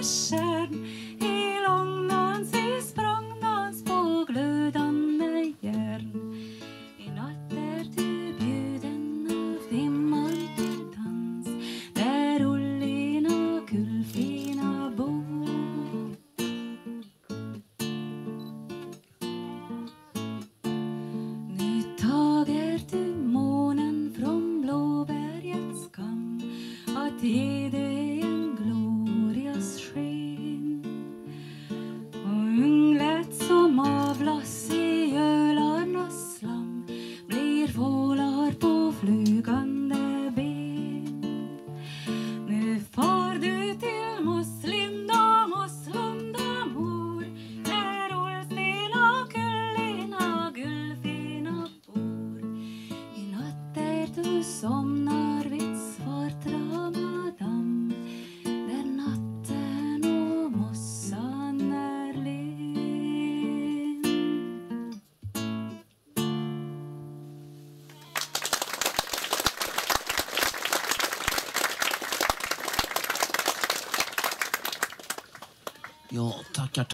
kärn. I långdans, i språngdans på glödande järn. I natt är du bjuden av dimmar till dans, där Ullin och Gullfina bor. Nu tager du månen från blåbergets skam, att ge dig en glorias sken. Och ynglet som avlas i ölarnas slam blir fålar på flygande ben. Nu far du till Mosslinda, Mosslunda mor, där Ulfin och Ullin och Gullfina bor. I natt är du somnar vid Svartrama damm, där natten och mossan är len. Ja, tackar.